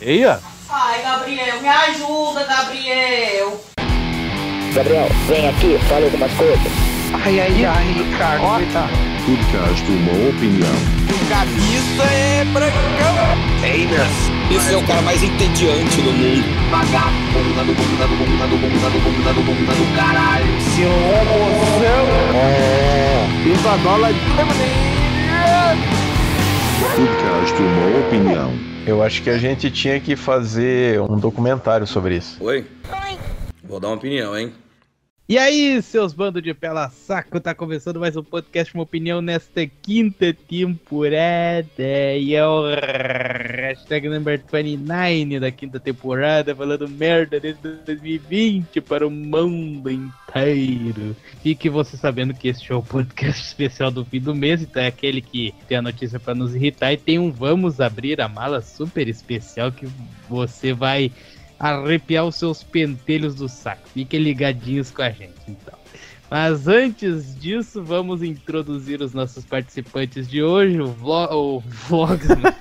Eia! Ai, Gabriel, me ajuda, Gabriel. Gabriel, vem aqui, fala algumas coisas. Ai, Ricardo, coitado. Podcast Uma Opinião. O Gabiça é brancão. Einas. Esse é o cara mais entediante do mundo. Vagabunda do caralho. Seu homozão. Ivadola Podcast Uma Opinião. Eu acho que a gente tinha que fazer um documentário sobre isso. Oi? Vou dar uma opinião, hein? E aí, seus bandos de pela saco, tá começando mais um podcast, uma opinião nesta quinta temporada. E é o hashtag number 29 da quinta temporada, falando merda desde 2020 para o mundo inteiro. Fique você sabendo que este é o podcast especial do fim do mês, então é aquele que tem a notícia para nos irritar, e tem um Vamos Abrir a Mala super especial que você vai arrepiar os seus pentelhos do saco. Fiquem ligadinhos com a gente, então. Mas antes disso, vamos introduzir os nossos participantes de hoje, o Vlogsman,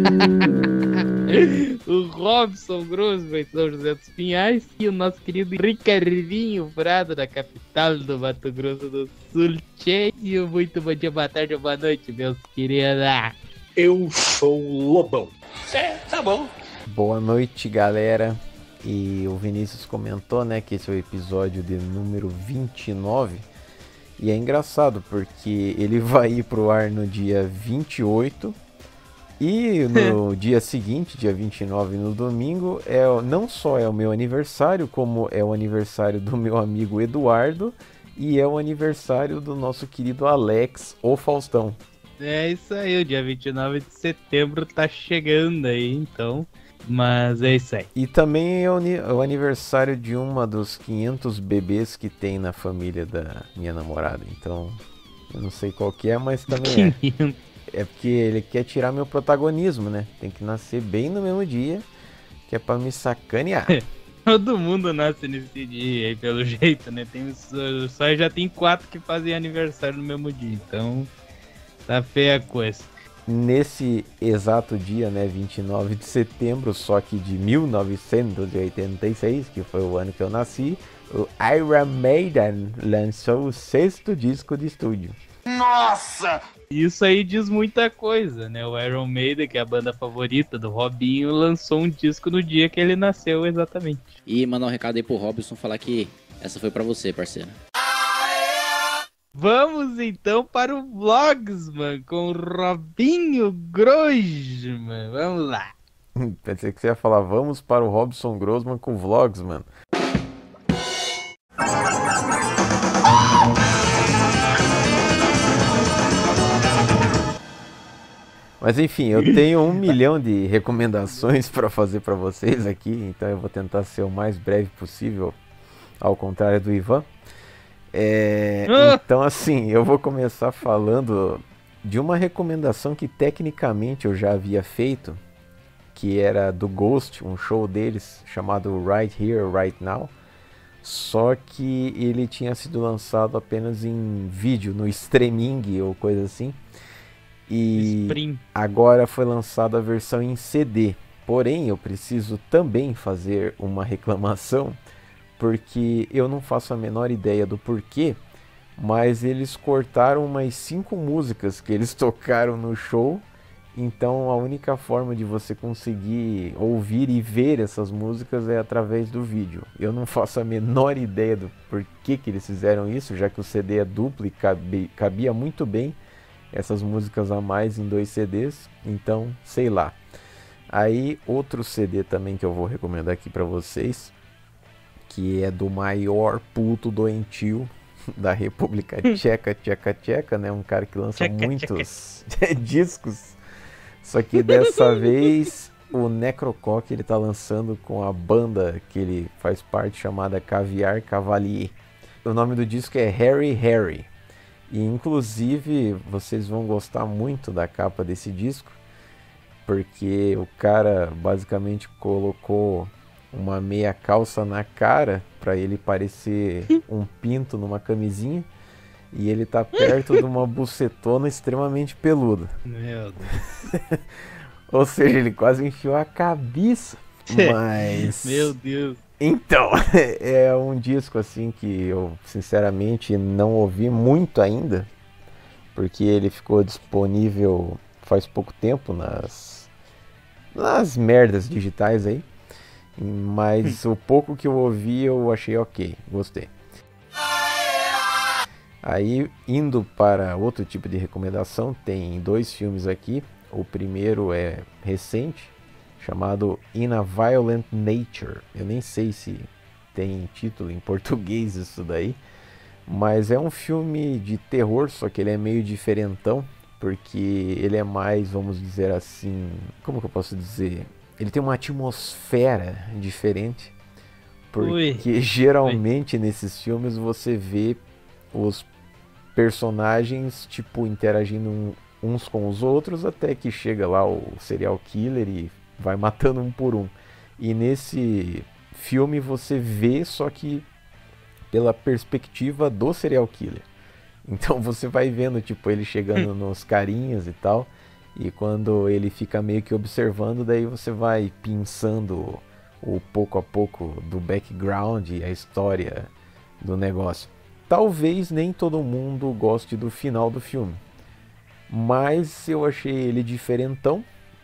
o Robson Grossman, São José dos Pinhais, e o nosso querido Ricardinho Prado, da capital do Mato Grosso do Sul. Cheio, muito bom dia, boa tarde ou boa noite, meus queridos. Eu sou o Lobão. Tá bom. Boa noite, galera. E o Vinícius comentou, né, que esse é o episódio de número 29. E é engraçado porque ele vai ir pro ar no dia 28. E no dia seguinte, dia 29, no domingo, não só é o meu aniversário, como é o aniversário do meu amigo Eduardo. E é o aniversário do nosso querido Alex, o Faustão. É isso aí, o dia 29 de setembro tá chegando aí, então. Mas é isso aí. E também é o aniversário de uma dos 500 bebês que tem na família da minha namorada. Então, eu não sei qual que é, mas também é. É porque ele quer tirar meu protagonismo, né? Tem que nascer bem no mesmo dia, que é pra me sacanear. Todo mundo nasce nesse dia aí, pelo jeito, né? Só já tem 4 que fazem aniversário no mesmo dia, então tá feia a coisa. Nesse exato dia, né, 29 de setembro, só que de 1986, que foi o ano que eu nasci, o Iron Maiden lançou o 6º disco de estúdio. Nossa! Isso aí diz muita coisa, né? O Iron Maiden, que é a banda favorita do Robinho, lançou um disco no dia que ele nasceu exatamente. E mandar um recado aí pro Robson falar que essa foi pra você, parceiro. Vamos então para o Vlogsman com o Robinho Grossman. Vamos lá. Pensei que você ia falar, vamos para o Robson Grossman com Vlogs, mano. Mas enfim, eu tenho 1 milhão de recomendações para fazer para vocês aqui, então eu vou tentar ser o mais breve possível, ao contrário do Ivan. Então assim, eu vou começar falando de uma recomendação que tecnicamente eu já havia feito, que era do Ghost, um show deles chamado Right Here, Right Now, só que ele tinha sido lançado apenas em vídeo, no streaming ou coisa assim, e agora foi lançada a versão em CD. Porém, eu preciso também fazer uma reclamação, porque eu não faço a menor ideia do porquê, mas eles cortaram umas 5 músicas que eles tocaram no show. Então a única forma de você conseguir ouvir e ver essas músicas é através do vídeo. Eu não faço a menor ideia do porquê que eles fizeram isso, já que o CD é duplo e cabia muito bem essas músicas a mais em 2 CDs, então sei lá. Aí outro CD também que eu vou recomendar aqui pra vocês, que é do maior puto doentio da República Tcheca, né? Um cara que lança muitos discos. Só que dessa vez o Necrocock ele tá lançando com a banda que ele faz parte, chamada Caviar Cavalier. O nome do disco é Harry Harry. E inclusive vocês vão gostar muito da capa desse disco, porque o cara basicamente colocou uma meia calça na cara para ele parecer um pinto numa camisinha, e ele tá perto de uma bucetona extremamente peluda. Meu Deus. Ou seja, ele quase enfiou a cabeça. Mas... Meu Deus. Então, é um disco assim que eu sinceramente não ouvi muito ainda, porque ele ficou disponível faz pouco tempo nas merdas digitais aí. Mas o pouco que eu ouvi eu achei ok, gostei. Aí, indo para outro tipo de recomendação, tem 2 filmes aqui. O primeiro é recente, chamado In a Violent Nature. Eu nem sei se tem título em português isso daí, mas é um filme de terror, só que ele é meio diferentão, porque ele é mais, vamos dizer assim, como que eu posso dizer? Ele tem uma atmosfera diferente, porque geralmente nesses filmes você vê os personagens tipo interagindo uns com os outros, até que chega lá o serial killer e vai matando um por um. E nesse filme você vê, só que pela perspectiva do serial killer. Então você vai vendo tipo ele chegando nos carinhas e tal, e quando ele fica meio que observando, daí você vai pensando o pouco a pouco do background e a história do negócio. Talvez nem todo mundo goste do final do filme, mas eu achei ele diferentão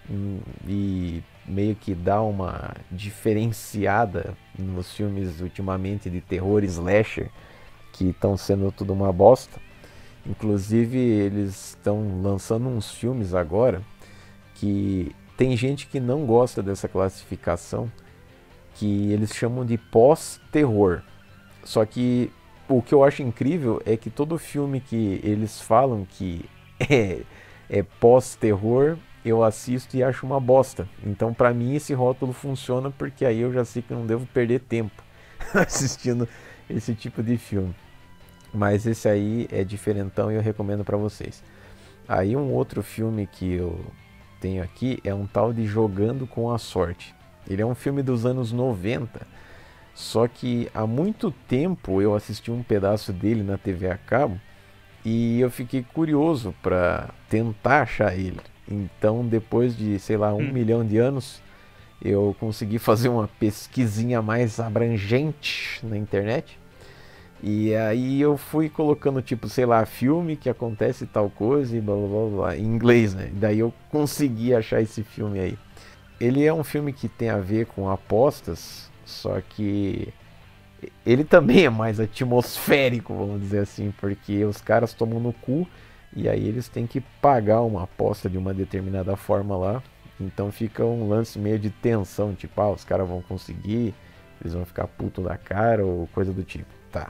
e meio que dá uma diferenciada nos filmes ultimamente de terror slasher, que estão sendo tudo uma bosta. Inclusive eles estão lançando uns filmes agora que tem gente que não gosta dessa classificação, que eles chamam de pós-terror. Só que o que eu acho incrível é que todo filme que eles falam que é pós-terror, eu assisto e acho uma bosta. Então pra mim esse rótulo funciona, porque aí eu já sei que não devo perder tempo assistindo esse tipo de filme. Mas esse aí é diferentão e eu recomendo pra vocês. Aí um outro filme que eu tenho aqui é um tal de Jogando com a Sorte. Ele é um filme dos anos 90, só que há muito tempo eu assisti um pedaço dele na TV a cabo e eu fiquei curioso pra tentar achar ele. Então depois de, sei lá, 1 milhão de anos, eu consegui fazer uma pesquisinha mais abrangente na internet. E aí eu fui colocando tipo, sei lá, filme que acontece tal coisa e blá blá blá, blá em inglês, né? Daí eu consegui achar esse filme aí. Ele é um filme que tem a ver com apostas, só que ele também é mais atmosférico, vamos dizer assim, porque os caras tomam no cu e aí eles têm que pagar uma aposta de uma determinada forma lá. Então fica um lance meio de tensão, tipo, os caras vão conseguir, eles vão ficar puto da cara ou coisa do tipo. Tá.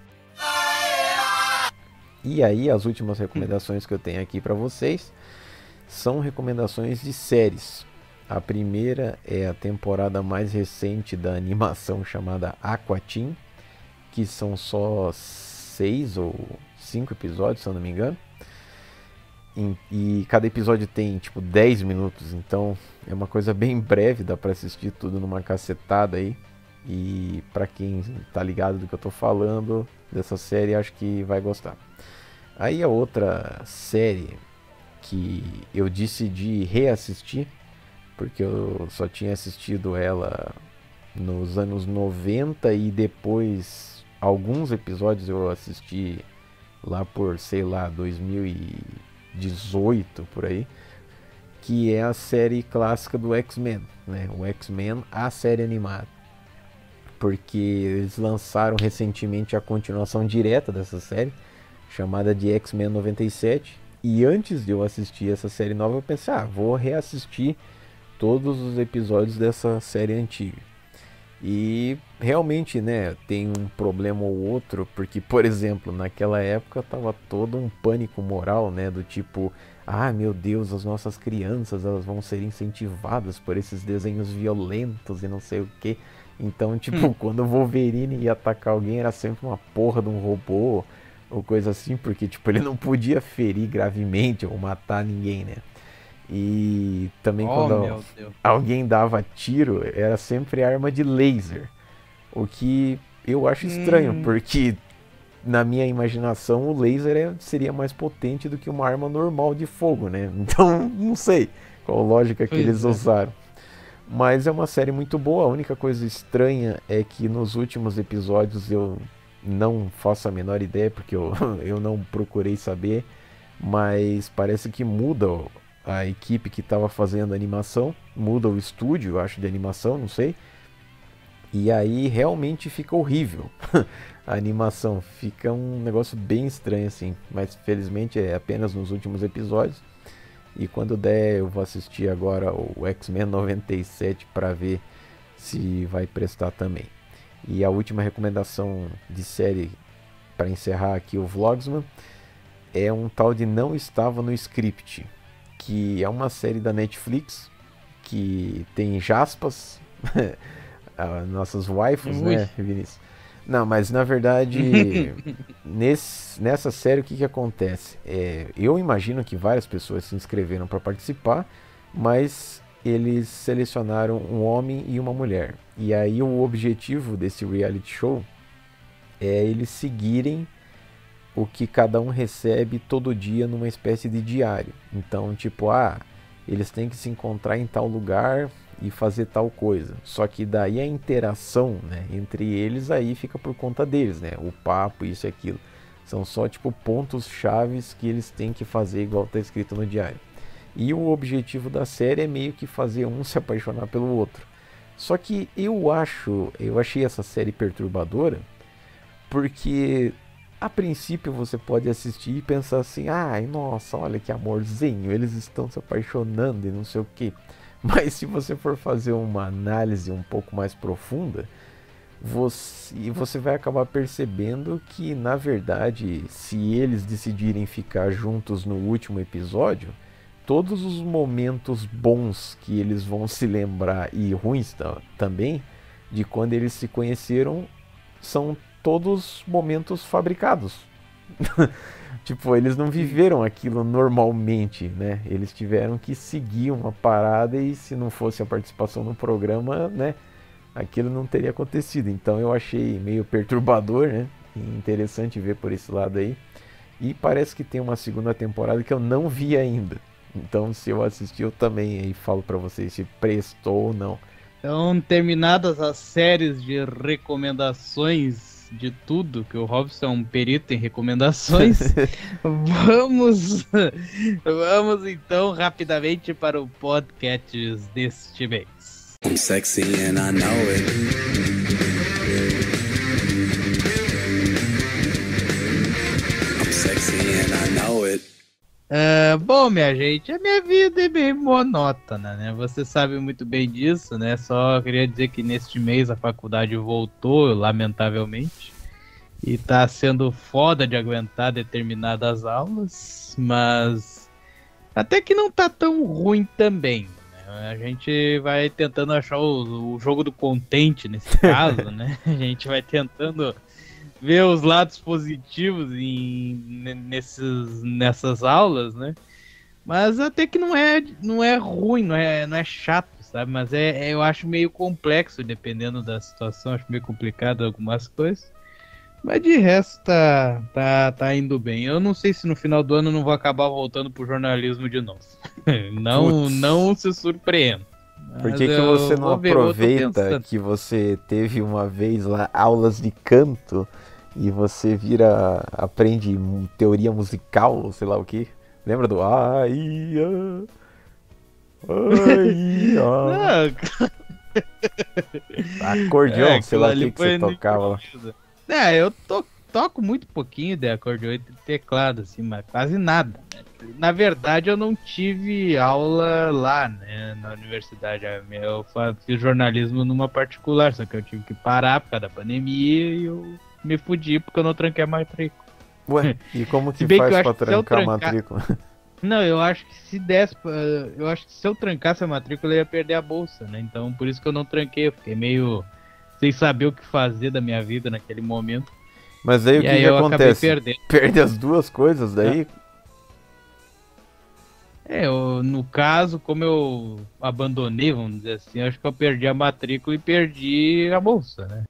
E aí as últimas recomendações que eu tenho aqui pra vocês são recomendações de séries. A primeira é a temporada mais recente da animação chamada Aqua Teen, que são só 6 ou 5 episódios, se eu não me engano. E cada episódio tem tipo 10 minutos, então é uma coisa bem breve, dá pra assistir tudo numa cacetada aí. E pra quem tá ligado do que eu tô falando dessa série, acho que vai gostar. Aí a outra série que eu decidi reassistir, porque eu só tinha assistido ela nos anos 90 e depois alguns episódios eu assisti lá por, sei lá, 2018 por aí, que é a série clássica do X-Men, né? O X-Men, a série animada. Porque eles lançaram recentemente a continuação direta dessa série, chamada de X-Men 97. E antes de eu assistir essa série nova, eu pensei, vou reassistir todos os episódios dessa série antiga. E realmente, né, tem um problema ou outro, porque, por exemplo, naquela época tava todo um pânico moral, né, do tipo, meu Deus, as nossas crianças, elas vão ser incentivadas por esses desenhos violentos e não sei o que. Então, tipo, quando o Wolverine ia atacar alguém, era sempre uma porra de um robô ou coisa assim, porque, tipo, ele não podia ferir gravemente ou matar ninguém, né? E também quando alguém dava tiro, era sempre arma de laser. O que eu acho estranho, porque na minha imaginação o laser seria mais potente do que uma arma normal de fogo, né? Então, não sei. Qual lógica que Pois eles é. usaram. Mas é uma série muito boa. A única coisa estranha é que nos últimos episódios eu não faço a menor ideia, porque eu não procurei saber, mas parece que muda a equipe que estava fazendo a animação, muda o estúdio, eu acho, de animação, não sei. E aí realmente fica horrível. A animação fica um negócio bem estranho assim, mas felizmente é apenas nos últimos episódios. E quando der eu vou assistir agora o X-Men 97 para ver se vai prestar também. E a última recomendação de série para encerrar aqui o Vlogsman é um tal de Não Estava no Script, que é uma série da Netflix que tem Jaspas, nossas waifus, né, Vinícius? Não, mas na verdade, nessa série o que acontece? Eu imagino que várias pessoas se inscreveram para participar, mas eles selecionaram um homem e uma mulher. E aí o objetivo desse reality show é eles seguirem o que cada um recebe todo dia numa espécie de diário. Então, tipo, eles têm que se encontrar em tal lugar e fazer tal coisa. Só que daí a interação, né, entre eles aí fica por conta deles, né? O papo, isso e aquilo. São só tipo pontos chaves que eles têm que fazer igual está escrito no diário. E o objetivo da série é meio que fazer um se apaixonar pelo outro. Só que eu achei essa série perturbadora, porque a princípio você pode assistir e pensar assim, ai, nossa, olha que amorzinho, eles estão se apaixonando e não sei o que. Mas se você for fazer uma análise um pouco mais profunda, você vai acabar percebendo que, na verdade, se eles decidirem ficar juntos no último episódio, todos os momentos bons que eles vão se lembrar, e ruins também, de quando eles se conheceram, são todos momentos fabricados. Tipo, eles não viveram aquilo normalmente, né? Eles tiveram que seguir uma parada e se não fosse a participação no programa, né, aquilo não teria acontecido. Então eu achei meio perturbador, né? E interessante ver por esse lado aí. E parece que tem uma segunda temporada que eu não vi ainda. Então se eu assistir eu também aí falo pra vocês se prestou ou não. Então, terminadas as séries de recomendações de tudo, que o Robson é um perito em recomendações, vamos então rapidamente para o podcast deste mês. I'm sexy and I know it. I'm sexy and I know it. Bom, minha gente, a minha vida é bem monótona, né? Você sabe muito bem disso, né? Só queria dizer que neste mês a faculdade voltou, lamentavelmente, e tá sendo foda de aguentar determinadas aulas, mas até que não tá tão ruim também, né? A gente vai tentando achar o jogo do contente nesse caso, né? A gente vai tentando ver os lados positivos nessas aulas, né? Mas até que não é ruim, não é chato, sabe? Mas eu acho meio complexo, dependendo da situação, acho meio complicado algumas coisas. Mas de resto tá indo bem. Eu não sei se no final do ano eu não vou acabar voltando pro jornalismo de novo. Não se surpreenda. Por que você não aproveita que você teve uma vez lá aulas de canto e você aprende teoria musical, ou sei lá o que? Lembra do acordeão, sei lá o que você tocava lá. Eu toco muito pouquinho de acordeão e teclado, assim, mas quase nada. Na verdade, eu não tive aula lá, né, na universidade. Eu fiz jornalismo numa particular, só que eu tive que parar por causa da pandemia e eu me fudi porque eu não tranquei a matrícula. Ué, e como que faz pra trancar a matrícula? Não, eu acho que se eu trancasse a matrícula eu ia perder a bolsa, né? Então por isso que eu não tranquei, eu fiquei meio sem saber o que fazer da minha vida naquele momento. Mas aí o que acontece? Perde as duas coisas daí? No caso, como eu abandonei, vamos dizer assim, eu acho que eu perdi a matrícula e perdi a bolsa, né?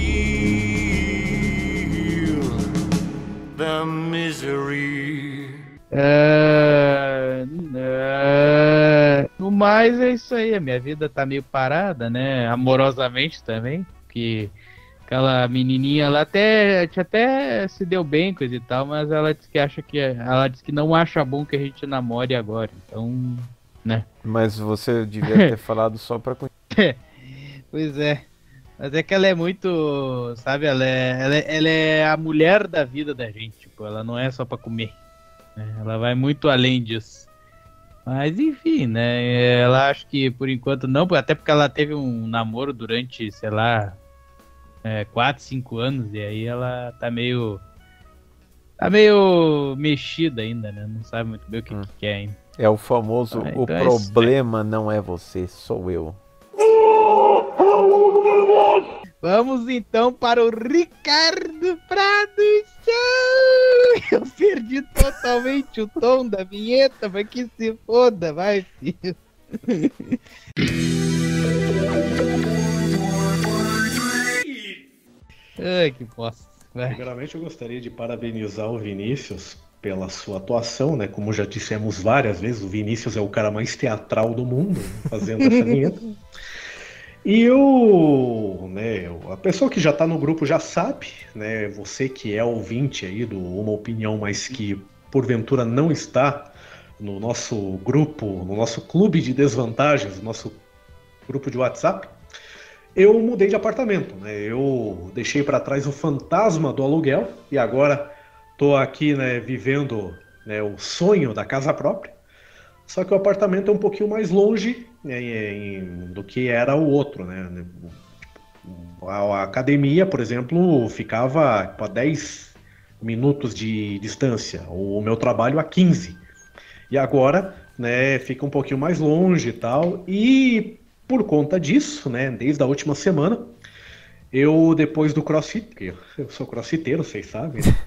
The misery. No mais é isso aí, a minha vida tá meio parada, né? Amorosamente também, que aquela menininha lá até se deu bem, coisa e tal, mas ela disse que não acha bom que a gente namore agora, então, né? Mas você devia ter falado só pra... Pois é. Mas é que ela é muito, sabe, ela é a mulher da vida da gente, tipo, ela não é só pra comer, né? Ela vai muito além disso. Mas enfim, né, ela acho que por enquanto não, até porque ela teve um namoro durante, sei lá, 4, 5 anos, e aí ela tá meio mexida ainda, né, não sabe muito bem o que quer ainda. É o famoso, então o problema não é você, sou eu. Vamos então para o Ricardo Prado Show! Eu perdi totalmente o tom da vinheta, mas que se foda, vai, filho. Ai, que bosta. Primeiramente, eu gostaria de parabenizar o Vinícius pela sua atuação, né? Como já dissemos várias vezes, o Vinícius é o cara mais teatral do mundo, né? Fazendo essa vinheta. E a pessoa que já está no grupo já sabe, né? Você que é ouvinte aí do Uma Opinião, mas que porventura não está no nosso grupo, no nosso clube de desvantagens, no nosso grupo de WhatsApp, eu mudei de apartamento, né? Eu deixei para trás o fantasma do aluguel e agora estou aqui, né, vivendo, né, o sonho da casa própria. Só que o apartamento é um pouquinho mais longe, né, do que era o outro, né? A academia, por exemplo, ficava a 10 minutos de distância, o meu trabalho a 15. E agora, né, fica um pouquinho mais longe e tal. E por conta disso, né, desde a última semana, eu, depois do CrossFit, porque eu sou crossfiteiro, vocês sabem, né?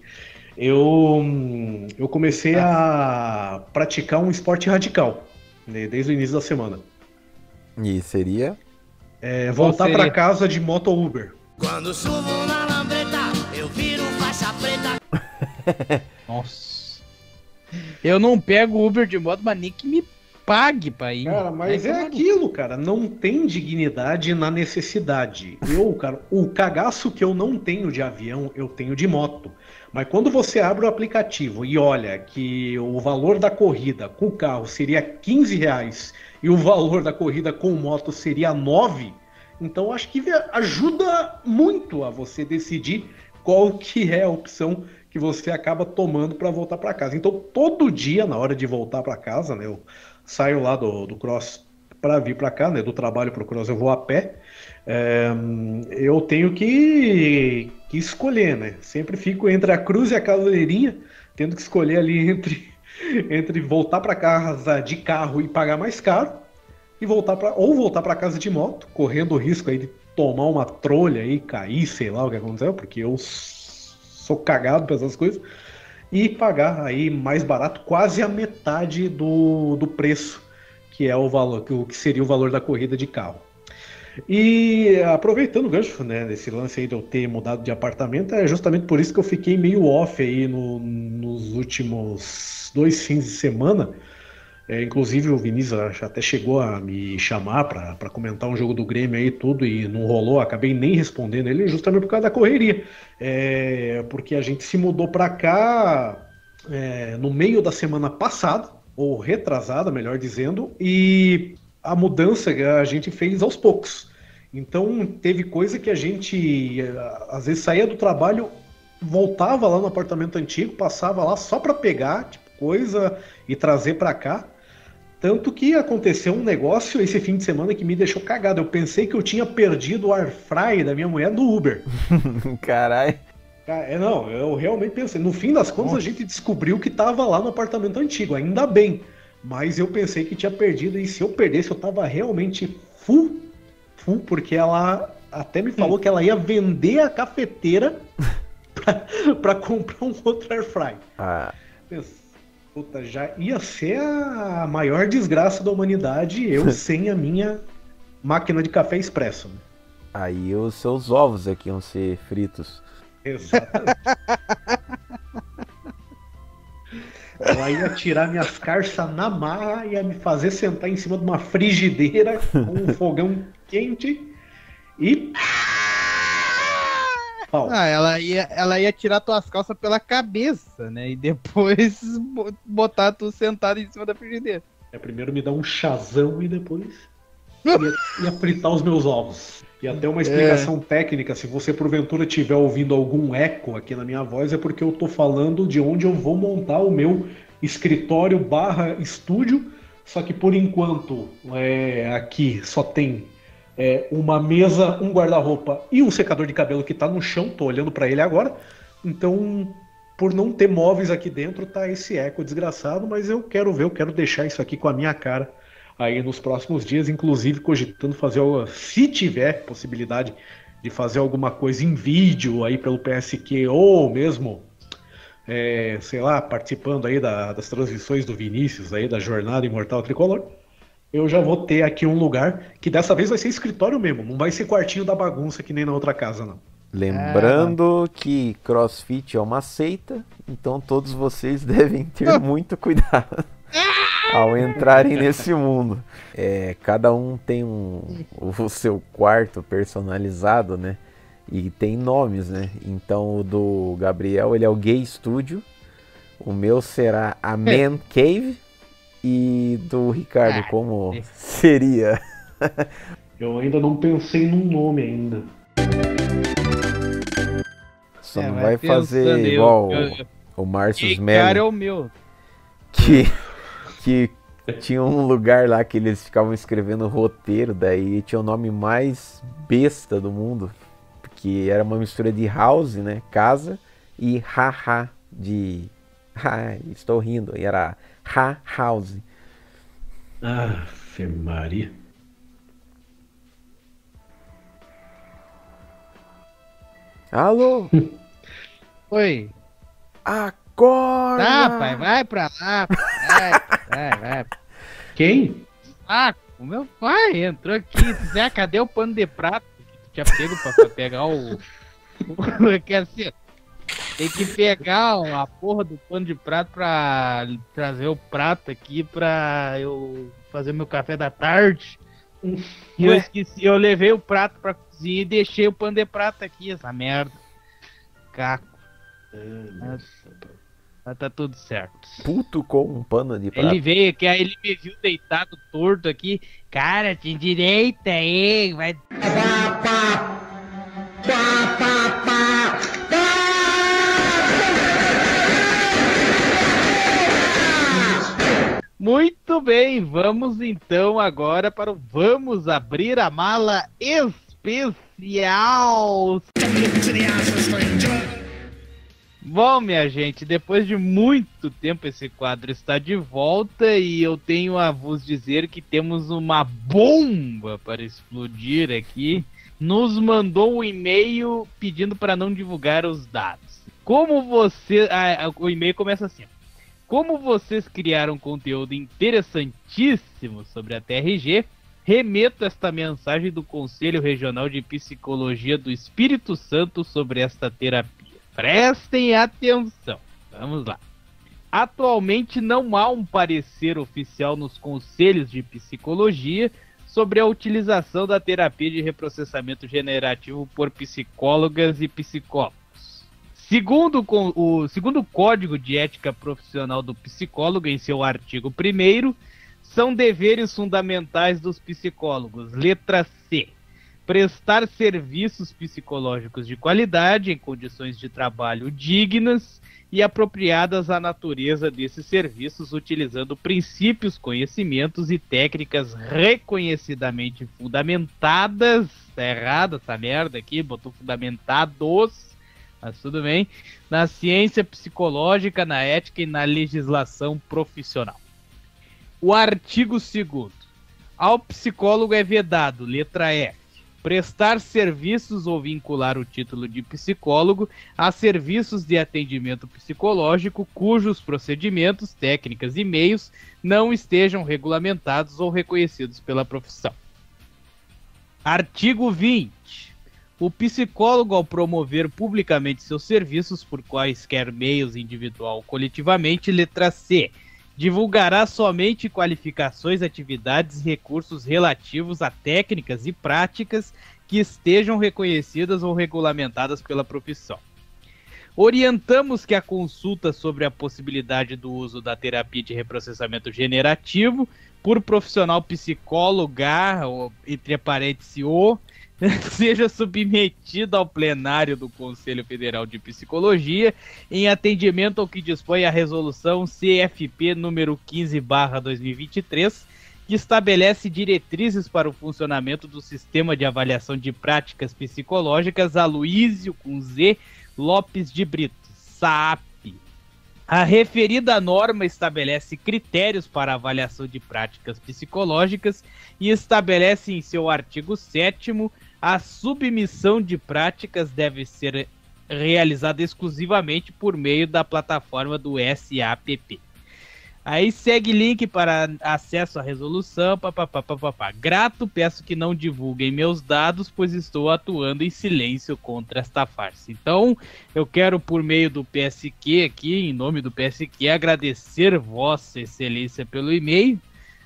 Eu comecei a praticar um esporte radical, né, desde o início da semana. E seria? Voltar para casa de moto Uber. Quando subo na lambreta, eu viro faixa preta. Nossa. Eu não pego Uber de moto, mas nem que me pague pra ir. Cara, mas é aquilo, cara. Não tem dignidade na necessidade. Cara, o cagaço que eu não tenho de avião, eu tenho de moto. Mas quando você abre o aplicativo e olha que o valor da corrida com o carro seria R$15 e o valor da corrida com moto seria 9, então acho que ajuda muito a você decidir qual que é a opção que você acaba tomando para voltar para casa. Então todo dia, na hora de voltar para casa, né, eu saio lá do cross para vir para cá, né, do trabalho para o cross eu vou a pé, eu tenho que escolher, né? Sempre fico entre a cruz e a cavalheirinha, tendo que escolher ali entre voltar para casa de carro e pagar mais caro, e voltar para casa de moto, correndo o risco aí de tomar uma trolha e cair, sei lá o que aconteceu, porque eu sou cagado para essas coisas, e pagar aí mais barato, quase a metade do preço, que é o valor, que seria o valor da corrida de carro. E aproveitando o gancho, né, desse lance aí de eu ter mudado de apartamento, é justamente por isso que eu fiquei meio off aí nos últimos 2 fins de semana. Inclusive o Vinícius até chegou a me chamar para comentar um jogo do Grêmio aí tudo, e não rolou, acabei nem respondendo ele justamente por causa da correria. Porque a gente se mudou para cá no meio da semana passada, ou retrasada, melhor dizendo, e a mudança a gente fez aos poucos. Então teve coisa que a gente às vezes saía do trabalho, voltava lá no apartamento antigo, passava lá só para pegar tipo, coisa e trazer para cá. Tanto que aconteceu um negócio esse fim de semana que me deixou cagado. Eu pensei que eu tinha perdido o air fry da minha mulher no Uber. Caralho. Não, eu realmente pensei. No fim das contas, a gente descobriu que tava lá no apartamento antigo, ainda bem. Mas eu pensei que tinha perdido, e se eu perdesse, eu tava realmente full, porque ela até me falou que ela ia vender a cafeteira pra comprar um outro air fry. Puta, já ia ser a maior desgraça da humanidade, eu sem a minha máquina de café expresso. Né? Aí os seus ovos aqui iam ser fritos. Exatamente. Ela ia tirar minhas carças na marra, ia me fazer sentar em cima de uma frigideira com um fogão quente e... ela ia tirar tuas calças pela cabeça, né? E depois botar tu sentado em cima da frigideira. Primeiro me dar um chazão e depois ia fritar os meus ovos. E até uma explicação técnica, se você porventura estiver ouvindo algum eco aqui na minha voz, é porque eu tô falando de onde eu vou montar o meu escritório / estúdio, só que por enquanto aqui só tem uma mesa, um guarda-roupa e um secador de cabelo que tá no chão, tô olhando pra ele agora, então por não ter móveis aqui dentro tá esse eco desgraçado, mas eu quero deixar isso aqui com a minha cara aí nos próximos dias, inclusive cogitando fazer, se tiver possibilidade de fazer alguma coisa em vídeo aí pelo PSQ, ou mesmo, sei lá, participando aí das transmissões do Vinícius aí, da Jornada Imortal Tricolor, eu já vou ter aqui um lugar que dessa vez vai ser escritório mesmo, não vai ser quartinho da bagunça que nem na outra casa, não. Lembrando que CrossFit é uma seita, então todos vocês devem ter muito cuidado ao entrarem nesse mundo. Cada um tem o seu quarto personalizado, né? E tem nomes, né? Então o do Gabriel, ele é o Gay Studio. O meu será a Man Cave. E do Ricardo, como seria? Eu ainda não pensei num nome ainda. Só não vai fazer igual o Márcio Mello. Cara, é o meu. Que tinha um lugar lá que eles ficavam escrevendo roteiro, daí tinha o nome mais besta do mundo, porque era uma mistura de house, né, casa, e haha, de estou rindo, e era ha house. Ave Maria. Alô? Oi. Agora! Tá, pai, vai pra lá. Vai. Quem? O meu pai entrou aqui. Zé, cadê o pano de prato que tu tinha pego pra pegar o... que assim, tem que pegar a porra do pano de prato pra trazer o prato aqui pra eu fazer meu café da tarde. E eu esqueci, eu levei o prato pra cozinha e deixei o pano de prato aqui, essa merda. Caco. Mas tá tudo certo. Puto com um pano de prato. Ele veio aqui, aí ele me viu deitado torto aqui. Cara, te endireita aí, vai. Muito bem, vamos então agora para o Vamos Abrir a Mala Especial. Bom, minha gente, depois de muito tempo esse quadro está de volta e eu tenho a vos dizer que temos uma bomba para explodir aqui. Nos mandou um e-mail pedindo para não divulgar os dados. Como você... o e-mail começa assim. Como vocês criaram conteúdo interessantíssimo sobre a TRG, remeto esta mensagem do Conselho Regional de Psicologia do Espírito Santo sobre esta terapia. Prestem atenção. Vamos lá. Atualmente não há um parecer oficial nos conselhos de psicologia sobre a utilização da terapia de reprocessamento generativo por psicólogas e psicólogos. Segundo o Código de Ética Profissional do Psicólogo, em seu artigo 1º, são deveres fundamentais dos psicólogos. Letra C. Prestar serviços psicológicos de qualidade em condições de trabalho dignas e apropriadas à natureza desses serviços, utilizando princípios, conhecimentos e técnicas reconhecidamente fundamentadas. Tá errado essa merda aqui, botou fundamentados. Mas tudo bem, na ciência psicológica, na ética e na legislação profissional. O artigo 2º. Ao psicólogo é vedado, letra F, prestar serviços ou vincular o título de psicólogo a serviços de atendimento psicológico cujos procedimentos, técnicas e meios não estejam regulamentados ou reconhecidos pela profissão. Artigo 20. O psicólogo, ao promover publicamente seus serviços por quaisquer meios, individual ou coletivamente, letra C, divulgará somente qualificações, atividades e recursos relativos a técnicas e práticas que estejam reconhecidas ou regulamentadas pela profissão. Orientamos que a consulta sobre a possibilidade do uso da terapia de reprocessamento generativo por profissional psicóloga, ou, entre parênteses, seja submetida ao plenário do Conselho Federal de Psicologia em atendimento ao que dispõe a resolução CFP número 15/2023, que estabelece diretrizes para o funcionamento do Sistema de Avaliação de Práticas Psicológicas Aloysio com Z Lopes de Brito, SAP. A referida norma estabelece critérios para avaliação de práticas psicológicas e estabelece em seu artigo 7º a submissão de práticas deve ser realizada exclusivamente por meio da plataforma do SAPP. Aí segue link para acesso à resolução, papapá. Grato, peço que não divulguem meus dados, pois estou atuando em silêncio contra esta farsa. Então, eu quero, por meio do PSQ aqui, em nome do PSQ, agradecer Vossa Excelência pelo e-mail,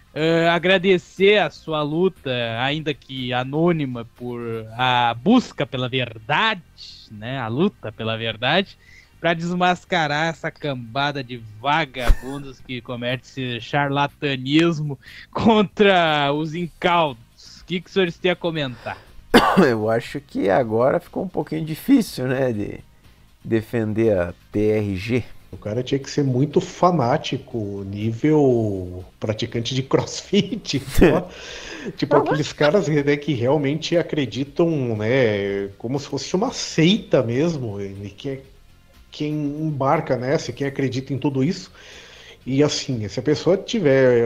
agradecer a sua luta, ainda que anônima, por a busca pela verdade, né? A luta pela verdade, para desmascarar essa cambada de vagabundos que cometem esse charlatanismo contra os incautos. O que os senhores têm a comentar? Eu acho que agora ficou um pouquinho difícil, né, de defender a TRG. O cara tinha que ser muito fanático, nível praticante de crossfit, tipo aqueles caras, né, que realmente acreditam, né, como se fosse uma seita mesmo, e que quem embarca nessa, quem acredita em tudo isso. E assim, se a pessoa tiver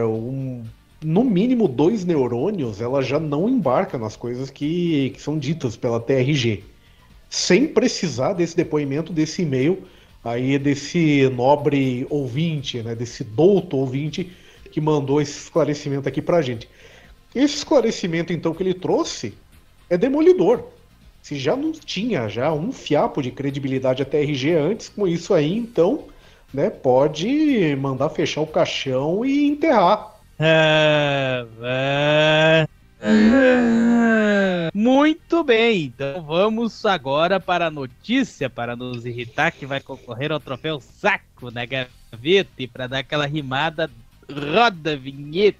no mínimo 2 neurônios, ela já não embarca nas coisas que são ditas pela TRG, sem precisar desse depoimento, desse e-mail aí, desse nobre ouvinte, né, desse douto ouvinte que mandou esse esclarecimento aqui pra gente. Esse esclarecimento, então, que ele trouxe é demolidor. Se já não tinha já um fiapo de credibilidade a TRG antes, com isso aí, então, né, pode mandar fechar o caixão e enterrar. Muito bem, então vamos agora para a notícia, para nos irritar, que vai concorrer ao troféu Saco na Gaveta, e para dar aquela rimada, roda a vinheta.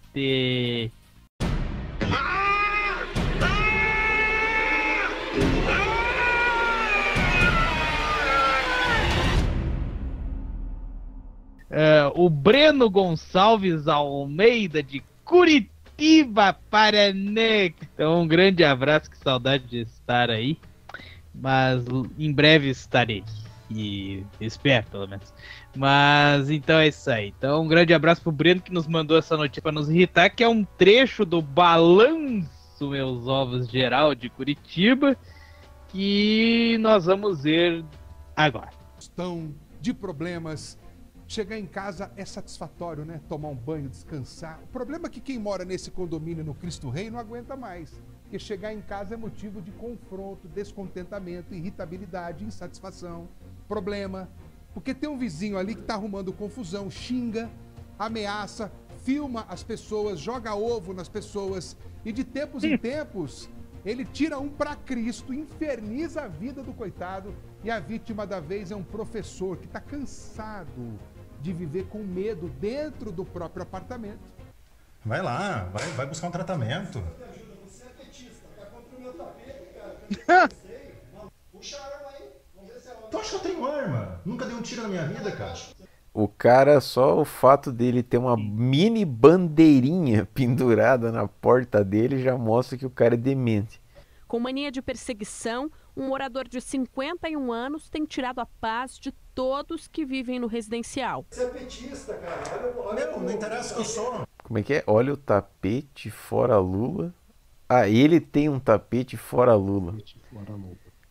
O Breno Gonçalves Almeida, de Curitiba, Paraná. Então, um grande abraço, que saudade de estar aí. Mas em breve estarei. E espero, pelo menos. Mas então é isso aí. Então, um grande abraço pro Breno, que nos mandou essa notícia para nos irritar, que é um trecho do Balanço Meus Ovos Geral de Curitiba, que nós vamos ver agora. Estão de problemas. Chegar em casa é satisfatório, né? Tomar um banho, descansar. O problema é que quem mora nesse condomínio no Cristo Rei não aguenta mais. Porque chegar em casa é motivo de confronto, descontentamento, irritabilidade, insatisfação, problema. Porque tem um vizinho ali que tá arrumando confusão, xinga, ameaça, filma as pessoas, joga ovo nas pessoas. E de tempos em tempos, ele tira um pra Cristo, inferniza a vida do coitado. E a vítima da vez é um professor que tá cansado de viver com medo dentro do próprio apartamento. Vai lá, vai buscar um tratamento. Você é petista, tá contra o meu tapete, cara. Puxa a arma aí, vamos ver se é homem. Tu acha que eu tenho arma? Nunca dei um tiro na minha vida, cara. O cara, só o fato dele ter uma mini bandeirinha pendurada na porta dele já mostra que o cara é demente. Com mania de perseguição, um morador de 51 anos tem tirado a paz de todos que vivem no residencial. Você é petista, cara. Olha, não interessa que eu sou. Como é que é? Olha o tapete fora Lula. Ah, ele tem um tapete fora Lula.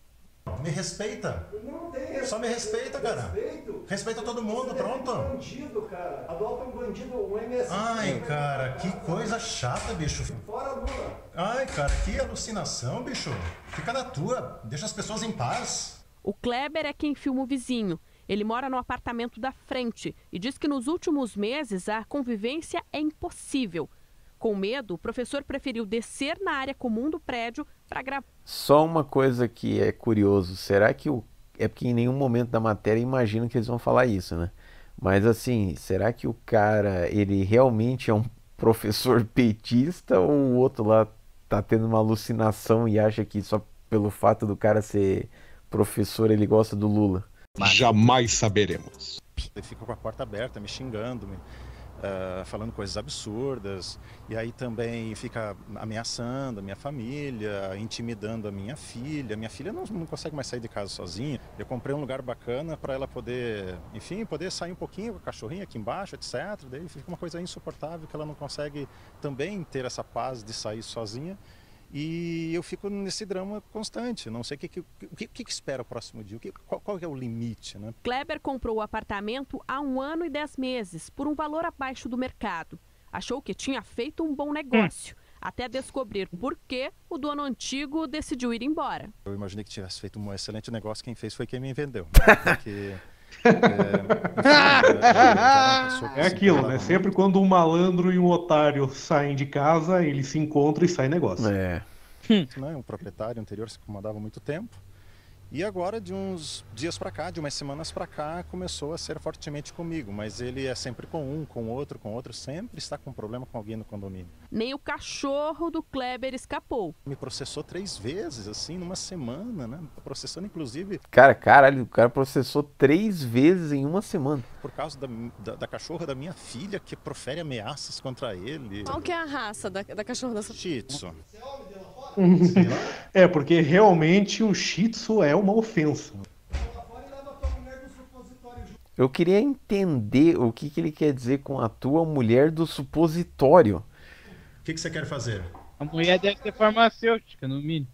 Me respeita. Não tem respeito. Só me respeita, cara. Respeita todo mundo, pronto. Bandido, cara. Adota um bandido, um MS. Ai, cara, que coisa chata, bicho. Fora, Lula. Ai, cara, que alucinação, bicho. Fica na tua. Deixa as pessoas em paz. O Kleber é quem filma o vizinho. Ele mora no apartamento da frente e diz que nos últimos meses a convivência é impossível. Com medo, o professor preferiu descer na área comum do prédio para gravar. Só uma coisa que é curioso, será que é porque em nenhum momento da matéria imagino que eles vão falar isso, né? Mas assim, será que o cara, ele realmente é um professor petista ou o outro lá tá tendo uma alucinação e acha que só pelo fato do cara ser professor ele gosta do Lula? Jamais saberemos. Ele fica com a porta aberta, me xingando, falando coisas absurdas, e aí também fica ameaçando a minha família, intimidando a minha filha. Minha filha não consegue mais sair de casa sozinha. Eu comprei um lugar bacana para ela poder, enfim, poder sair um pouquinho com a cachorrinha aqui embaixo, etc. Daí fica uma coisa insuportável que ela não consegue também ter essa paz de sair sozinha. E eu fico nesse drama constante, não sei o que espera o próximo dia, qual é o limite, né? Kleber comprou o apartamento há 1 ano e 10 meses, por um valor abaixo do mercado. Achou que tinha feito um bom negócio, até descobrir por que o dono antigo decidiu ir embora. Eu imaginei que tivesse feito um excelente negócio, quem fez foi quem me vendeu. Porque... É aquilo, né? Sempre quando um malandro e um otário saem de casa, eles se encontram e sai negócio. Um proprietário anterior se incomodava há muito tempo. E agora, de uns dias para cá, de umas semanas para cá, começou a ser fortemente comigo. Mas ele é sempre com um, com outro, sempre está com problema com alguém no condomínio. Nem o cachorro do Kleber escapou. Me processou 3 vezes, assim, numa semana, né? Processando, inclusive... Caralho, o cara processou 3 vezes em uma semana. Por causa da cachorra da minha filha, que profere ameaças contra ele. Qual que é a raça da cachorra da sua filha? Shih Tzu. É, porque realmente o Shih Tzu é uma ofensa. Eu queria entender o que ele quer dizer com a tua mulher do supositório. O que você quer fazer? A mulher deve ser farmacêutica, no mínimo.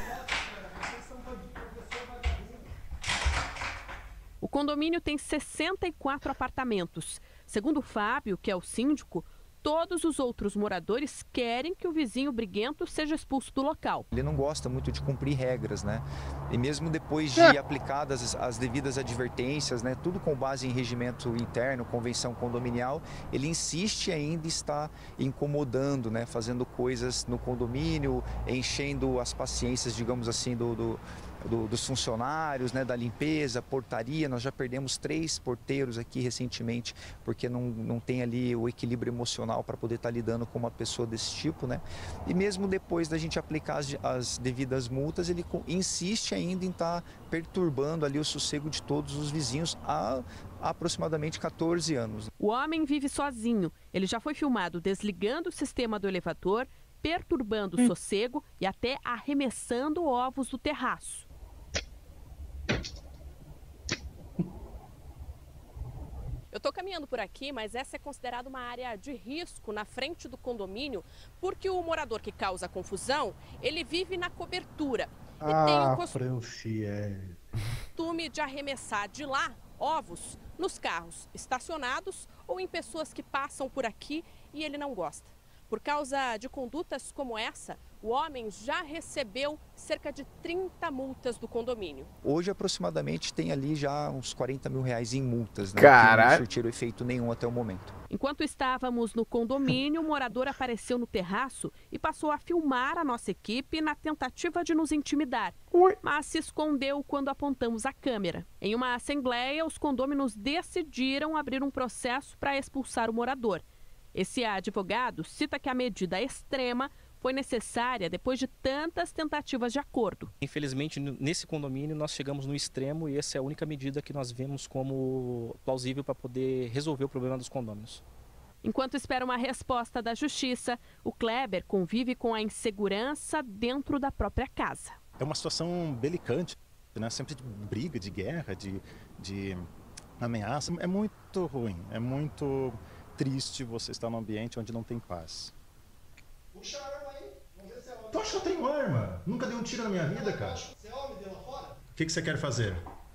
O condomínio tem 64 apartamentos. Segundo o Fábio, que é o síndico, todos os outros moradores querem que o vizinho briguento seja expulso do local. Ele não gosta muito de cumprir regras, né? E mesmo depois de aplicadas as devidas advertências, né? Tudo com base em regimento interno, convenção condominial, ele insiste ainda em estar incomodando, né? Fazendo coisas no condomínio, enchendo as paciências, digamos assim, dos funcionários, né, da limpeza, portaria. Nós já perdemos 3 porteiros aqui recentemente, porque não tem ali o equilíbrio emocional para poder estar lidando com uma pessoa desse tipo, né? E mesmo depois da gente aplicar as devidas multas, ele insiste ainda em estar perturbando ali o sossego de todos os vizinhos há aproximadamente 14 anos. O homem vive sozinho. Ele já foi filmado desligando o sistema do elevador, perturbando o sossego e até arremessando ovos do terraço. Eu tô caminhando por aqui, mas essa é considerada uma área de risco na frente do condomínio, porque o morador que causa confusão, ele vive na cobertura. E tem o costume de arremessar de lá ovos nos carros estacionados ou em pessoas que passam por aqui e ele não gosta. Por causa de condutas como essa, o homem já recebeu cerca de 30 multas do condomínio. Hoje, aproximadamente, tem ali já uns 40 mil reais em multas, né? Caralho! Que não surtiram efeito nenhum até o momento. Enquanto estávamos no condomínio, o morador apareceu no terraço e passou a filmar a nossa equipe na tentativa de nos intimidar. Mas se escondeu quando apontamos a câmera. Em uma assembleia, os condôminos decidiram abrir um processo para expulsar o morador. Esse advogado cita que a medida extrema foi necessária depois de tantas tentativas de acordo. Infelizmente, nesse condomínio, nós chegamos no extremo e essa é a única medida que nós vemos como plausível para poder resolver o problema dos condôminos. Enquanto espera uma resposta da justiça, o Kleber convive com a insegurança dentro da própria casa. É uma situação belicante, né? Sempre de briga, de guerra, de ameaça. É muito ruim, é muito triste você estar num ambiente onde não tem paz. Puxa a arma aí. Vamos ver se é homem. Tu acha que eu tenho arma? Nunca dei um tiro na minha vida, cara. Você é homem, deu lá fora? que você quer fazer?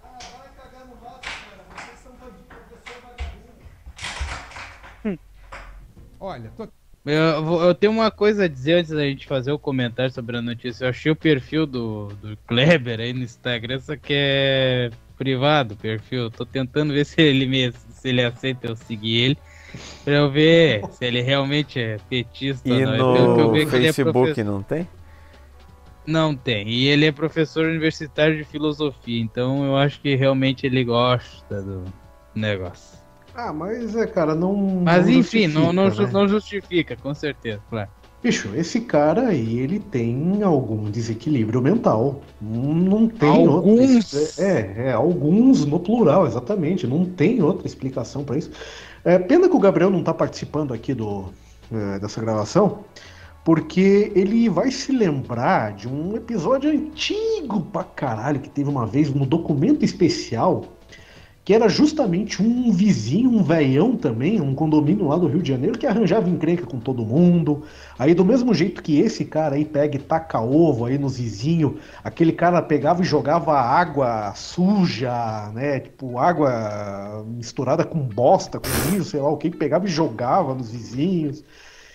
Olha, Eu tenho uma coisa a dizer antes da gente fazer o comentário sobre a notícia. Eu achei o perfil do Kleber aí no Instagram, só que é privado o perfil. Tô tentando ver se ele aceita eu seguir ele, pra eu ver se ele realmente é petista e ou não. no Facebook não tem? Não tem. E ele é professor universitário de filosofia, então eu acho que realmente ele gosta do negócio. Ah, mas cara, não. Mas não enfim, não justifica, justifica, com certeza, claro. Bicho, esse cara aí, ele tem algum desequilíbrio mental. Não tem alguns. Alguns no plural, exatamente. Não tem outra explicação pra isso. Pena que o Gabriel não tá participando aqui dessa gravação, porque ele vai se lembrar de um episódio antigo pra caralho que teve uma vez no Documento Especial, que era justamente um vizinho, um velhão também, um condomínio lá do Rio de Janeiro, que arranjava encrenca com todo mundo. Aí do mesmo jeito que esse cara aí pega e taca ovo aí nos vizinhos, aquele cara pegava e jogava água suja, né, tipo água misturada com bosta, com isso, sei lá o que, pegava e jogava nos vizinhos.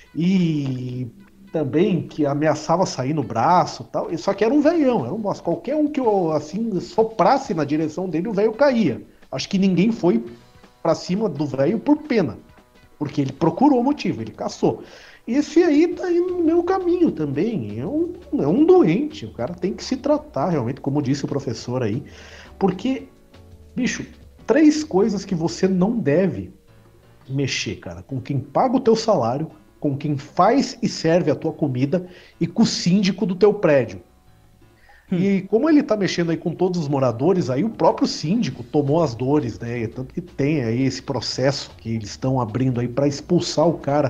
E também que ameaçava sair no braço e tal, só que era um velhão, era um bosta. Qualquer um que eu assim soprasse na direção dele, o velho caía. Acho que ninguém foi pra cima do velho por pena, porque ele procurou o motivo, ele caçou. Esse aí tá indo no meu caminho também, é um doente, o cara tem que se tratar realmente, como disse o professor aí, porque, bicho, 3 coisas que você não deve mexer, cara, com quem paga o teu salário, com quem faz e serve a tua comida e com o síndico do teu prédio. E como ele tá mexendo aí com todos os moradores, aí o próprio síndico tomou as dores, né? Tanto que tem aí esse processo que eles estão abrindo aí para expulsar o cara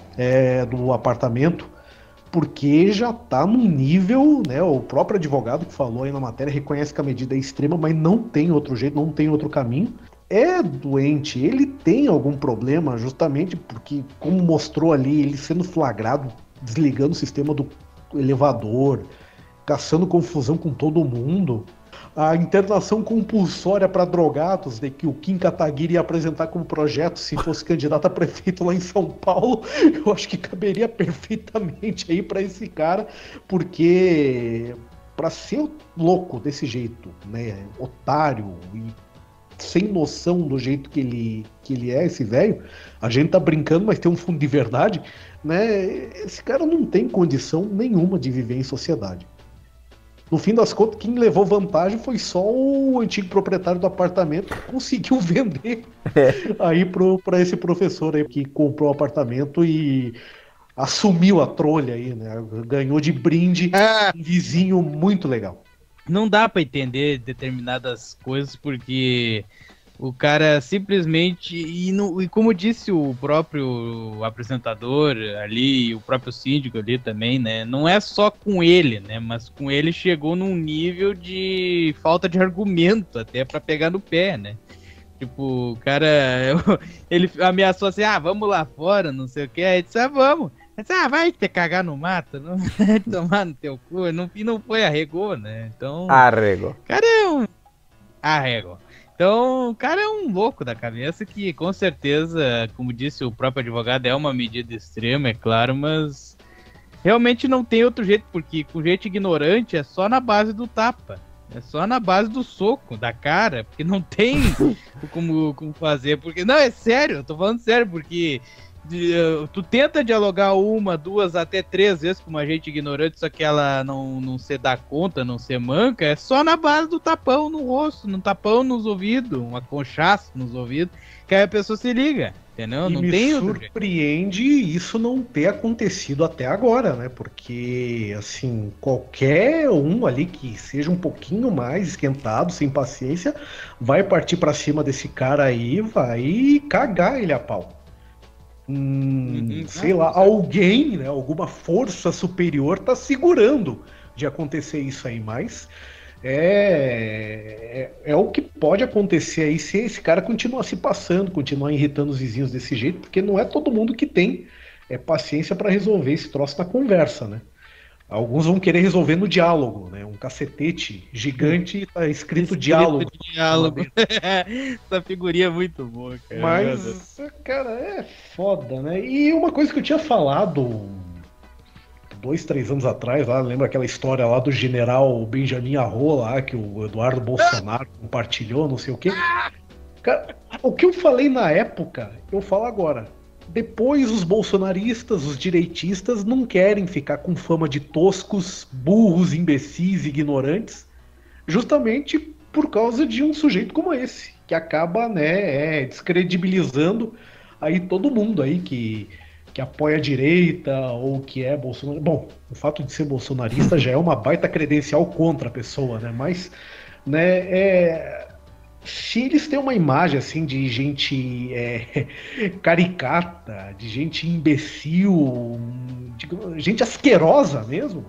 do apartamento, porque já tá num nível, né? O próprio advogado que falou aí na matéria reconhece que a medida é extrema, mas não tem outro jeito, não tem outro caminho. É doente, ele tem algum problema justamente porque, como mostrou ali, ele sendo flagrado, desligando o sistema do elevador, caçando confusão com todo mundo. A internação compulsória para drogados, de que o Kim Kataguiri ia apresentar como projeto se fosse candidato a prefeito lá em São Paulo, eu acho que caberia perfeitamente aí para esse cara, porque para ser louco desse jeito, né, otário e sem noção do jeito que ele é, esse velho, a gente tá brincando, mas tem um fundo de verdade, né? Esse cara não tem condição nenhuma de viver em sociedade. No fim das contas, quem levou vantagem foi só o antigo proprietário do apartamento que conseguiu vender aí para esse professor aí que comprou o apartamento e assumiu a trolha aí, né? Ganhou de brinde um vizinho muito legal. Não dá pra entender determinadas coisas porque o cara simplesmente, e como disse o próprio apresentador ali, o próprio síndico ali também, né, não é só com ele, né, mas com ele chegou num nível de falta de argumento até pra pegar no pé, né. Tipo, o cara, ele ameaçou assim, vamos lá fora, não sei o que, aí disse, vamos. Vai te cagar no mato, não vai tomar no teu cu, e não foi, arregou, né? Então. Arregou. Cara arregou. Então, o cara é um louco da cabeça que, com certeza, como disse o próprio advogado, é uma medida extrema, é claro, mas realmente não tem outro jeito, porque com gente ignorante é só na base do tapa. É só na base do soco, da cara, porque não tem como fazer. Porque, não, é sério, eu tô falando sério, porque tu tenta dialogar 1, 2, até 3 vezes com uma gente ignorante, só que ela não se dá conta, não se manca, é só na base do tapão no rosto, no tapão nos ouvidos, um aconchaço nos ouvidos, que aí a pessoa se liga, entendeu? E não tem surpreende isso não ter acontecido até agora, né? Porque, assim, qualquer um ali que seja um pouquinho mais esquentado, sem paciência, vai partir pra cima desse cara aí, vai cagar ele a pau. Sei lá, alguém, né, alguma força superior tá segurando de acontecer isso aí, mas é o que pode acontecer aí se esse cara continuar se passando, continuar irritando os vizinhos desse jeito, porque não é todo mundo que tem paciência para resolver esse troço na conversa, né? Alguns vão querer resolver no diálogo, né? Um cacetete gigante tá escrito diálogo. Essa figurinha é muito boa, cara. Mas, cara, é foda, né? E uma coisa que eu tinha falado 2, 3 anos atrás, lá, lembra aquela história lá do general Benjamin Arro lá, que o Eduardo Bolsonaro compartilhou, não sei o quê. Cara, o que eu falei na época, eu falo agora. Depois os bolsonaristas, os direitistas, não querem ficar com fama de toscos, burros, imbecis, ignorantes, justamente por causa de um sujeito como esse, que acaba, né, descredibilizando aí todo mundo aí que apoia a direita ou que é bolsonarista. Bom, o fato de ser bolsonarista já é uma baita credencial contra a pessoa, né? Mas, né, se eles têm uma imagem assim de gente caricata, de gente imbecil, de gente asquerosa mesmo,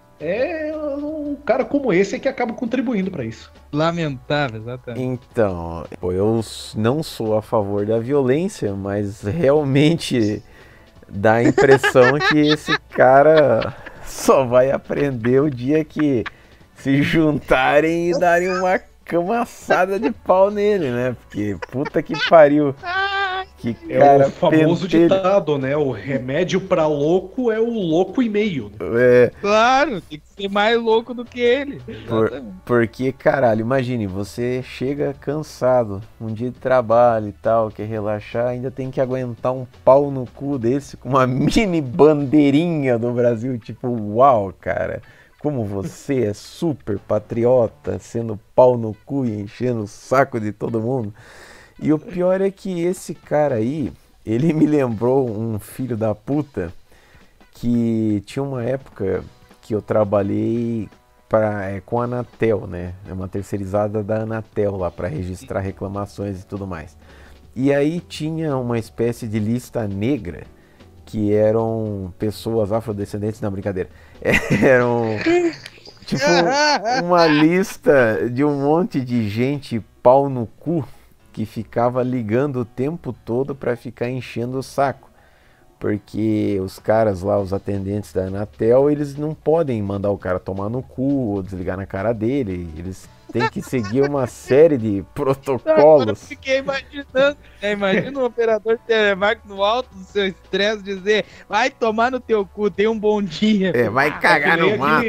um cara como esse é que acaba contribuindo para isso. Lamentável, exatamente. Então, eu não sou a favor da violência, mas realmente dá a impressão que esse cara só vai aprender o dia que se juntarem e darem uma camaçada de pau nele, né? Porque puta que pariu. Que cara é o famoso ditado, né? O remédio pra louco é o louco e meio. Claro, tem que ser mais louco do que ele. Porque, caralho, imagine, você chega cansado, um dia de trabalho e tal, quer relaxar, ainda tem que aguentar um pau no cu desse com uma mini bandeirinha do Brasil, tipo, uau, cara. Como você é super patriota, sendo pau no cu e enchendo o saco de todo mundo. E o pior é que esse cara aí, ele me lembrou um filho da puta que tinha uma época que eu trabalhei com a Anatel, né? É uma terceirizada da Anatel lá para registrar reclamações e tudo mais. E aí tinha uma espécie de lista negra que eram pessoas afrodescendentes, não, brincadeira. Eram tipo uma lista de um monte de gente pau no cu que ficava ligando o tempo todo para ficar enchendo o saco. Porque os caras lá, os atendentes da Anatel, eles não podem mandar o cara tomar no cu ou desligar na cara dele. Eles têm que seguir uma série de protocolos. Eu fiquei imaginando, imagina um operador de telemarketing no alto do seu estresse dizer: vai tomar no teu cu, tenha um bom dia. Vai cagar no mato.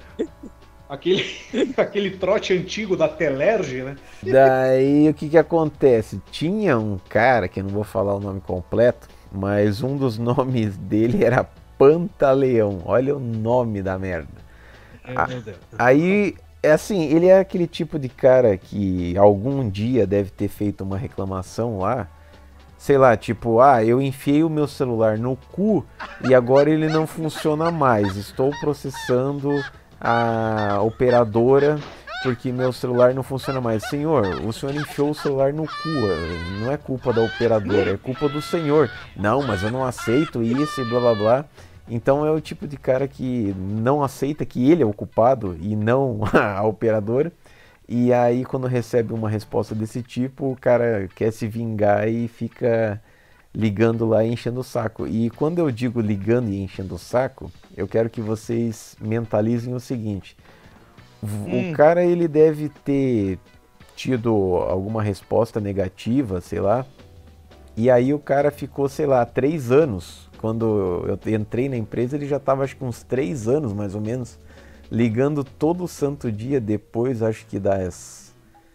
Aquele trote antigo da Telerge, né? Daí o que acontece? Tinha um cara, que eu não vou falar o nome completo, mas um dos nomes dele era Pantaleão. Olha o nome da merda. Meu Deus. Aí, assim, ele é aquele tipo de cara que algum dia deve ter feito uma reclamação lá. Sei lá, tipo, eu enfiei o meu celular no cu e agora ele não funciona mais. Estou processando a operadora porque meu celular não funciona mais. Senhor, o senhor enfiou o celular no cu, não é culpa da operadora, é culpa do senhor. Não, mas eu não aceito isso e blá blá blá. Então é o tipo de cara que não aceita que ele é o culpado e não a operadora. E aí quando recebe uma resposta desse tipo, o cara quer se vingar e fica ligando lá e enchendo o saco. E quando eu digo ligando e enchendo o saco, eu quero que vocês mentalizem o seguinte: o cara, ele deve ter tido alguma resposta negativa, sei lá, e aí o cara ficou, sei lá, 3 anos. Quando eu entrei na empresa, ele já estava, acho que uns 3 anos, mais ou menos, ligando todo santo dia, depois, acho que das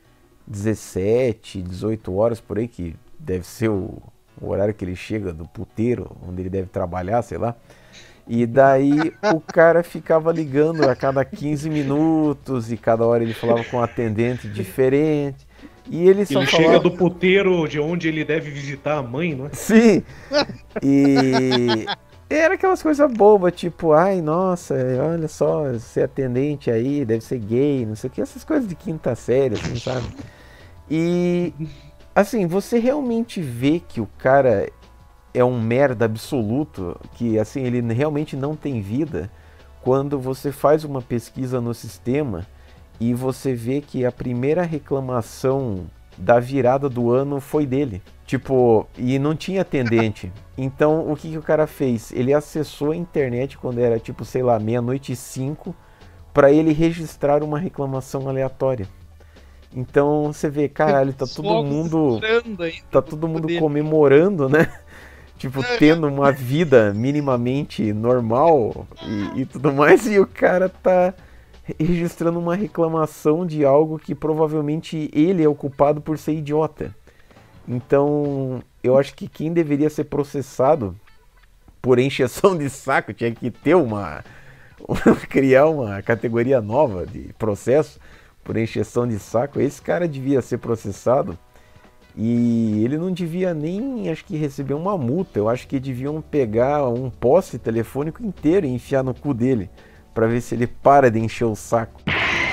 17, 18 horas, por aí, que deve ser o horário que ele chega do puteiro, onde ele deve trabalhar, sei lá. E daí o cara ficava ligando a cada 15 minutos e cada hora ele falava com um atendente diferente. E ele só falava... chega do puteiro de onde ele deve visitar a mãe, não é? Sim! E era aquelas coisas bobas, tipo, ai, nossa, olha só, ser atendente aí, deve ser gay, não sei o que, essas coisas de quinta série, assim, sabe? E, assim, você realmente vê que o cara é um merda absoluto, que, assim, ele realmente não tem vida, quando você faz uma pesquisa no sistema e você vê que a primeira reclamação da virada do ano foi dele. Tipo, e não tinha atendente. Então, o que o cara fez? Ele acessou a internet quando era, tipo, sei lá, 00:05, para ele registrar uma reclamação aleatória. Então, você vê, caralho, tá todo mundo comemorando, né? Tipo, tendo uma vida minimamente normal e tudo mais, e o cara tá registrando uma reclamação de algo que provavelmente ele é o culpado por ser idiota. Então, eu acho que quem deveria ser processado por encheção de saco tinha que ter criar uma categoria nova de processo por encheção de saco. Esse cara devia ser processado e ele não devia nem, acho que, receber uma multa. Eu acho que deviam pegar um poste telefônico inteiro e enfiar no cu dele pra ver se ele para de encher o saco.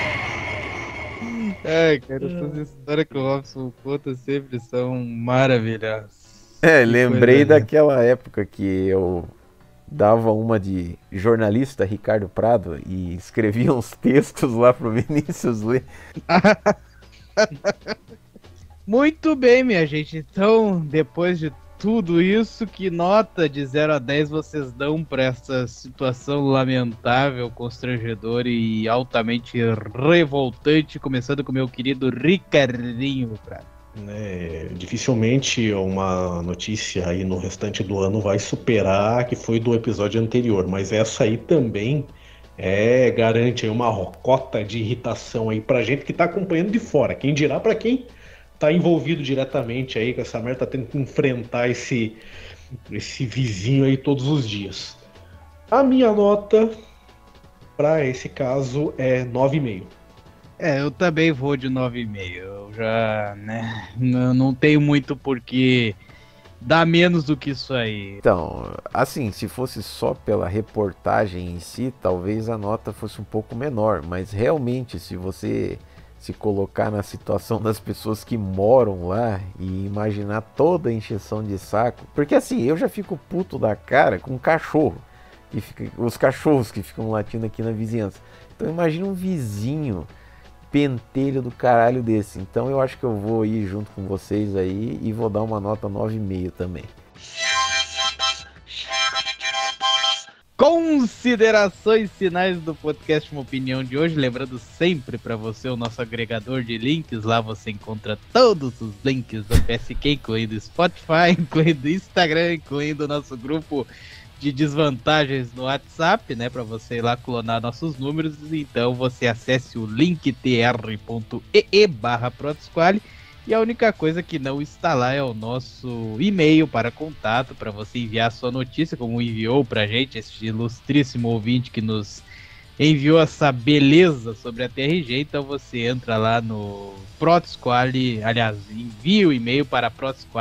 Ai, cara, essas histórias que o Robson conta sempre são maravilhosas. Lembrei daquela época que eu dava uma de jornalista Ricardo Prado e escrevia uns textos lá pro Vinícius ler. Muito bem, minha gente. Então, depois de tudo isso, que nota de 0 a 10 vocês dão para essa situação lamentável, constrangedora e altamente revoltante? Começando com o meu querido Ricardinho Prado. Dificilmente uma notícia aí no restante do ano vai superar a que foi do episódio anterior, mas essa aí também garante aí uma cota de irritação aí pra gente que tá acompanhando de fora. Quem dirá pra quem tá envolvido diretamente aí com essa merda, tá tendo que enfrentar esse vizinho aí todos os dias. A minha nota pra esse caso é 9,5. Eu também vou de 9,5. Eu já, não tenho muito porque dá menos do que isso aí. Então, assim, se fosse só pela reportagem em si, talvez a nota fosse um pouco menor, mas realmente, se você se colocar na situação das pessoas que moram lá e imaginar toda a encheção de saco, porque assim, eu já fico puto da cara com cachorro, os cachorros que ficam latindo aqui na vizinhança. Então imagina um vizinho pentelho do caralho desse. Então eu acho que eu vou ir junto com vocês aí e vou dar uma nota 9,5 também. Considerações finais do podcast Uma Opinião de hoje. Lembrando sempre para você o nosso agregador de links. Lá você encontra todos os links do PSQ, incluindo Spotify, incluindo Instagram, incluindo o nosso grupo de desvantagens no WhatsApp, né, para você ir lá clonar nossos números. Então você acesse o linktr.ee/ProtoSquale e a única coisa que não está lá é o nosso e-mail para contato, para você enviar sua notícia, como enviou pra gente este ilustríssimo ouvinte que nos enviou essa beleza sobre a TRG. Então você entra lá no ProtoSquale, aliás, envia o e-mail para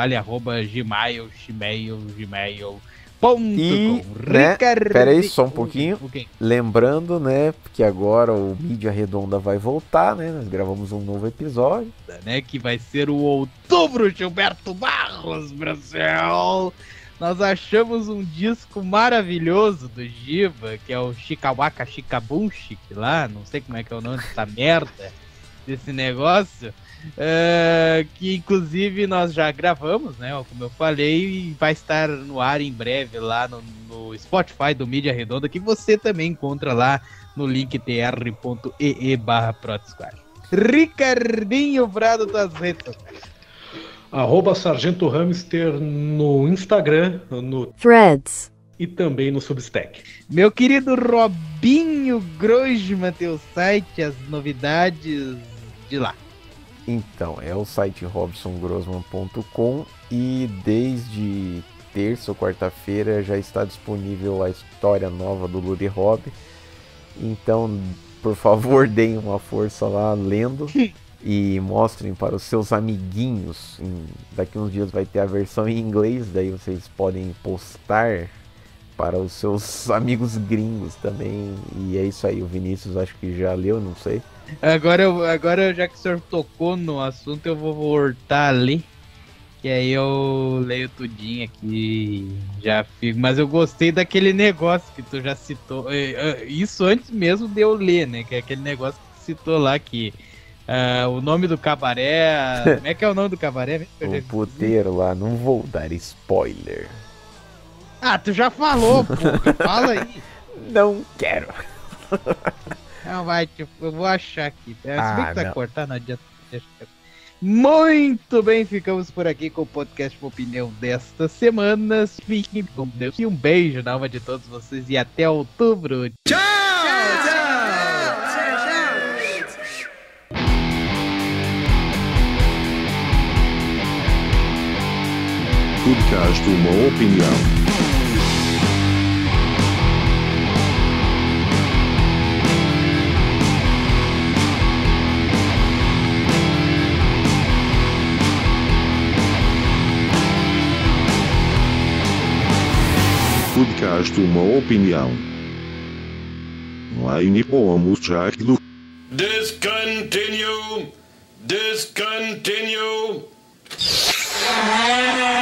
protosquale@gmail.com. E, pera aí só um pouquinho, lembrando, né, que agora o Mídia Redonda vai voltar, né, nós gravamos um novo episódio, né, que vai ser o Outubro Gilberto Barros, Brasil. Nós achamos um disco maravilhoso do Giba, que é o Chicawaka Chicabunchi, lá, não sei como é que é o nome dessa merda, desse negócio. Que inclusive nós já gravamos, né? Como eu falei, e vai estar no ar em breve lá no Spotify do Mídia Redonda, que você também encontra lá no linktr.ee/ProtoSquale. Ricardinho Prado, tuas redes. @Sargento Hamster no Instagram, no Threads e também no Substack. Meu querido Robinho Grosman, teu site, as novidades de lá. Então, é o site robsongrossman.com e desde terça ou quarta-feira já está disponível a história nova do Ludi Rob. Então, por favor, deem uma força lá lendo e mostrem para os seus amiguinhos. Daqui uns dias vai ter a versão em inglês, daí vocês podem postar para os seus amigos gringos também. E é isso aí, o Vinícius acho que já leu, não sei. Agora, já que o senhor tocou no assunto, eu vou voltar ali, que aí eu leio tudinho aqui, já fico. Mas eu gostei daquele negócio que tu já citou, isso antes mesmo de eu ler, né, que é aquele negócio que tu citou lá, que o nome do cabaré, como é que é o nome do cabaré? O puteiro lá, não vou dar spoiler. Ah, tu já falou, porra. Fala aí. Não quero. Não, vai, tipo, eu vou achar aqui. Se bem que tá não. cortado, não adianta. Muito bem, ficamos por aqui com o podcast Uma Opinião desta semana. Fiquem com Deus e um beijo na alma de todos vocês e até outubro. Tchau! Podcast Uma Opinião. Podcast Uma Opinião. Line pomos Jack do. Discontinue.